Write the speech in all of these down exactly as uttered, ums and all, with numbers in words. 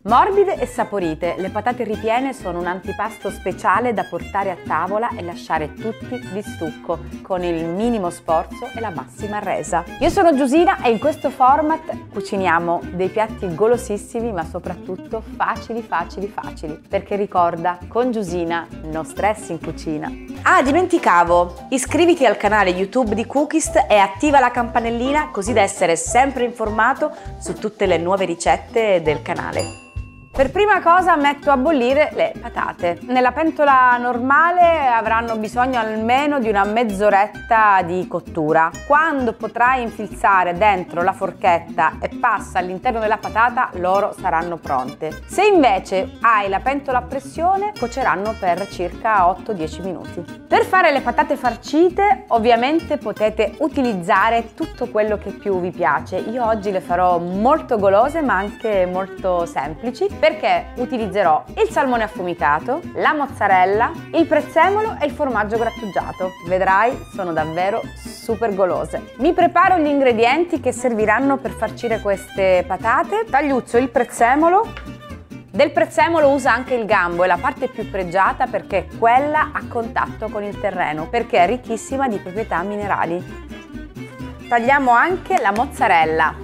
Morbide e saporite, le patate ripiene sono un antipasto speciale da portare a tavola e lasciare tutti di stucco, con il minimo sforzo e la massima resa. Io sono Giusina e in questo format cuciniamo dei piatti golosissimi, ma soprattutto facili, facili, facili. Perché ricorda, con Giusina no stress in cucina. Ah, dimenticavo! Iscriviti al canale YouTube di Cookist e attiva la campanellina così da essere sempre informato su tutte le nuove ricette del canale. Per prima cosa metto a bollire le patate. Nella pentola normale avranno bisogno almeno di una mezz'oretta di cottura. Quando potrai infilzare dentro la forchetta e passa all'interno della patata, loro saranno pronte. Se invece hai la pentola a pressione, cuoceranno per circa otto dieci minuti. Per fare le patate farcite, ovviamente potete utilizzare tutto quello che più vi piace. Io oggi le farò molto golose ma anche molto semplici, perché utilizzerò il salmone affumitato, la mozzarella, il prezzemolo e il formaggio grattugiato. Vedrai, sono davvero super golose. Mi preparo gli ingredienti che serviranno per farcire queste patate. Tagliuzzo il prezzemolo. Del prezzemolo usa anche il gambo, è la parte più pregiata perché è quella a contatto con il terreno, perché è ricchissima di proprietà minerali. Tagliamo anche la mozzarella.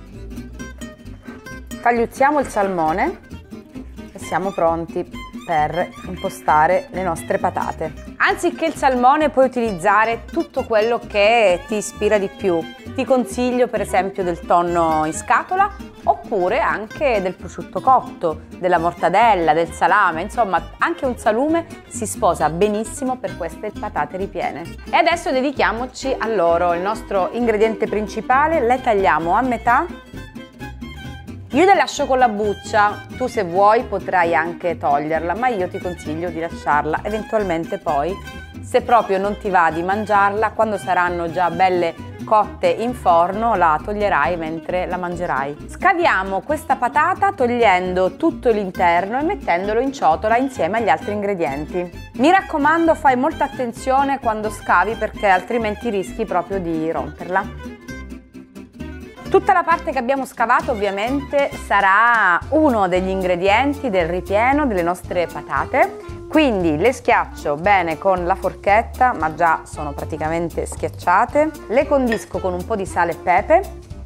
Tagliuzziamo il salmone. E siamo pronti per impostare le nostre patate. Anziché il salmone puoi utilizzare tutto quello che ti ispira di più. Ti consiglio per esempio del tonno in scatola oppure anche del prosciutto cotto, della mortadella, del salame, insomma anche un salume si sposa benissimo per queste patate ripiene. E adesso dedichiamoci a loro. Il nostro ingrediente principale, le tagliamo a metà. Io le lascio con la buccia, tu se vuoi potrai anche toglierla, ma io ti consiglio di lasciarla. Eventualmente poi, se proprio non ti va di mangiarla, quando saranno già belle cotte in forno, la toglierai mentre la mangerai. Scaviamo questa patata togliendo tutto l'interno e mettendolo in ciotola insieme agli altri ingredienti. Mi raccomando, fai molta attenzione quando scavi perché altrimenti rischi proprio di romperla. Tutta la parte che abbiamo scavato ovviamente sarà uno degli ingredienti del ripieno delle nostre patate, quindi le schiaccio bene con la forchetta, ma già sono praticamente schiacciate, le condisco con un po' di sale e pepe,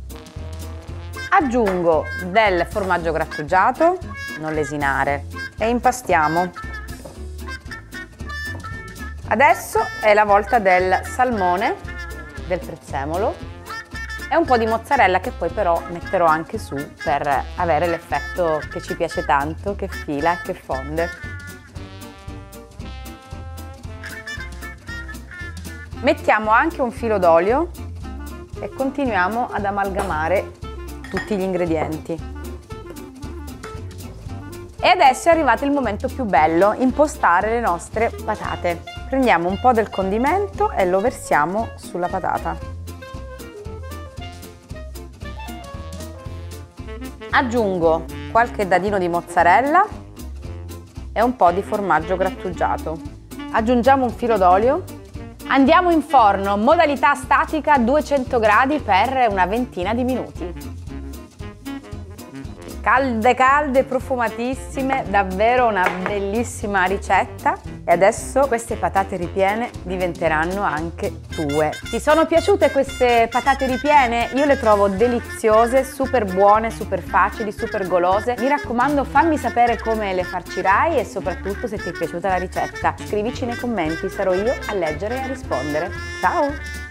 aggiungo del formaggio grattugiato, non lesinare, e impastiamo. Adesso è la volta del salmone, del prezzemolo, e un po' di mozzarella che poi però metterò anche su per avere l'effetto che ci piace tanto, che fila e che fonde. Mettiamo anche un filo d'olio e continuiamo ad amalgamare tutti gli ingredienti. E adesso è arrivato il momento più bello, impostare le nostre patate. Prendiamo un po' del condimento e lo versiamo sulla patata. Aggiungo qualche dadino di mozzarella e un po' di formaggio grattugiato. Aggiungiamo un filo d'olio. Andiamo in forno, modalità statica duecento gradi per una ventina di minuti. Calde calde, profumatissime, davvero una bellissima ricetta. E adesso queste patate ripiene diventeranno anche tue. Ti sono piaciute queste patate ripiene? Io le trovo deliziose, super buone, super facili, super golose. Mi raccomando, fammi sapere come le farcirai e soprattutto se ti è piaciuta la ricetta. Scrivici nei commenti, sarò io a leggere e a rispondere. Ciao!